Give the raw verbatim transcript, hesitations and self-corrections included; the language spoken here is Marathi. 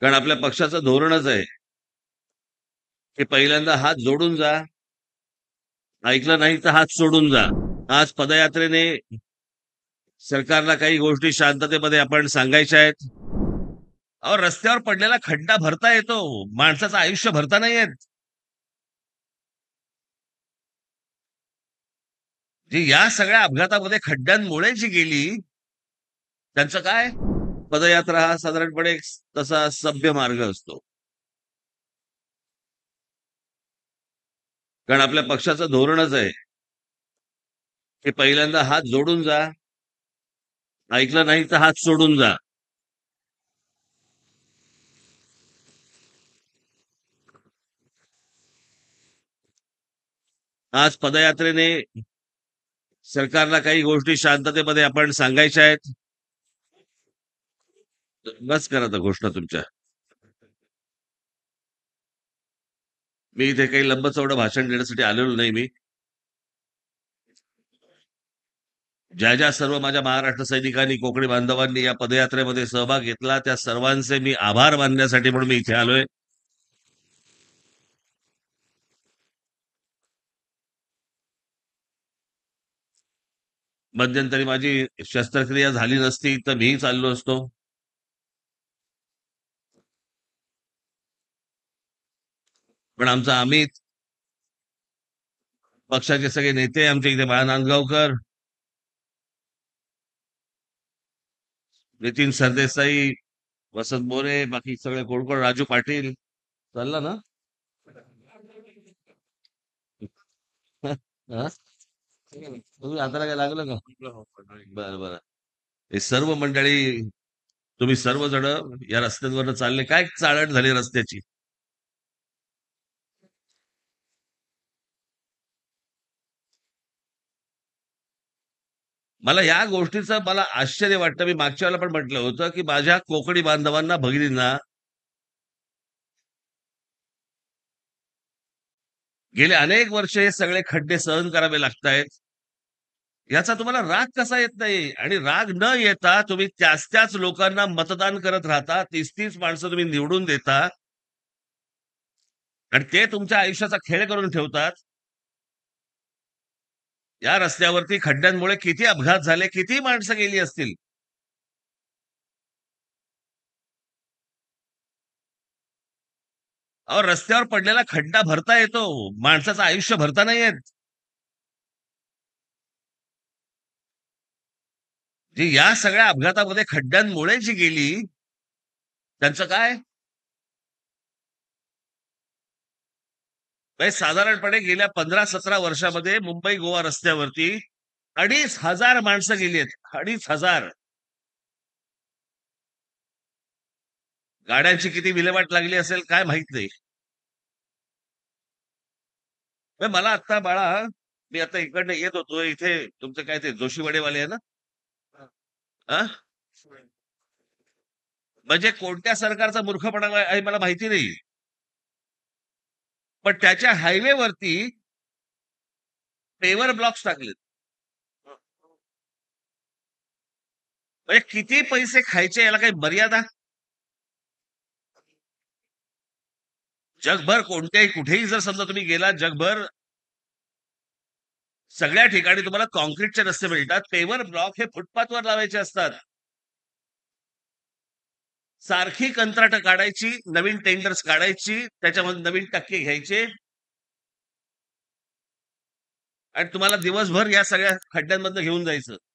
कारण आपल्या पक्षाचं धोरणच आहे की पहिल्यांदा हात जोडून जा, ऐकलं नाही तर हात सोडून जा. आज पदयात्रेने सरकारला काही गोष्टी शांततेमध्ये आपण सांगायच्या आहेत. अहो, रस्त्यावर पडलेला खड्डा भरता येतो, माणसाचं आयुष्य भरता नाही येत. जी या सगळ्या अपघातामध्ये खड्ड्यांमुळे जी गेली, त्यांचं काय? पदयात्रा हा साधारणपणे एक तसा सभ्य मार्ग असतो. कारण आपल्या पक्षाचं धोरणच आहे की पहिल्यांदा हात जोडून जा, ऐकलं नाही तर हात सोडून जा. आज पदयात्रेने सरकारला काही गोष्टी शांततेमध्ये आपण सांगायच्या आहेत. बस करा त्या घोषणा तुमच्या. मी इथे काही लंबचौडं भाषण देण्यासाठी आलेलो नाही. मी ज्या ज्या सर्व माझ्या महाराष्ट्र सैनिकांनी, कोकणी बांधवांनी या पदयात्रेमध्ये सहभाग घेतला, त्या सर्वांचे मी आभार मानण्यासाठी म्हणून मी इथे आलोय. मध्यंतरी माझी शस्त्रक्रिया झाली नसती तर मीही चाललो असतो. पण आमचा अमित, पक्षाचे सगळे नेते, आमच्या इथे बाळा नांदगावकर, नितीन सरदेसाई, वसंत मोरे, बाकी सगळे कोण कोण, राजू पाटील, चालला ना. हा? तुम्ही हाताला काय लागलं का? बरं बरं. हे सर्व मंडळी, तुम्ही सर्वजण या रस्त्यांवर चालले, काय चाळण झाली रस्त्याची. मला या गोष्टीचं मला आश्चर्य वाटतं. मी मागच्या वेळेला पण म्हटलं होतं की माझ्या कोकणी बांधवांना, भगिनींना गेले अनेक वर्ष हे सगळे खड्डे सहन करावे लागतायत. याचा तुम्हाला राग कसा येत नाही? आणि राग न येता तुम्ही त्याच त्याच लोकांना मतदान करत राहता, तीस तीस माणसं तुम्ही निवडून देता आणि ते तुमच्या आयुष्याचा खेळ करून ठेवतात. या रस्त्यावरती खड्ड्यांमुळे किती अपघात झाले, किती माणसं गेली असतील. अहो, रस्त्यावर पडलेला खड्डा भरता येतो, माणसाचं आयुष्य भरता नाही येत. जी या सगळ्या अपघातामध्ये खड्ड्यांमुळे जी गेली, त्यांचं काय? म्हणजे साधारणपणे गेल्या पंधरा सतरा वर्षामध्ये मुंबई गोवा रस्त्यावरती अडीच हजार माणसं गेली आहेत. अडीच हजार. गाड्यांची किती विल्हेवाट लागली असेल काय माहित नाही. पण मला आता बाळा, मी आता इकडनं येत होतो, इथे तुमचं काय ते जोशीवाडेवाले आहे ना? हा? म्हणजे कोणत्या सरकारचा मूर्खपणा आहे मला माहिती नाही, पण त्याच्या हायवेवरती पेवर ब्लॉक्स टाकलेत. म्हणजे किती पैसे खायचे, याला काही मर्यादा? जगभर कोणत्याही कुठेही जर समजा तुम्ही गेला, जगभर सगळ्या ठिकाणी तुम्हाला कॉन्क्रीटचे रस्ते मिळतात. पेवर ब्लॉक हे फुटपाथवर लावायचे असतात. सारखी कंत्राटं काढायची, नवीन टेंडर्स काढायची, त्याच्यामध्ये नवीन टक्के घ्यायचे आणि तुम्हाला दिवसभर या सगळ्या खड्ड्यांमधनं घेऊन जायचं.